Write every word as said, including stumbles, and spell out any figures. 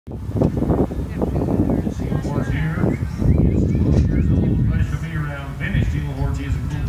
Steel horse here is twelve years old, ready to be around. Vintage steel horse. He is a cool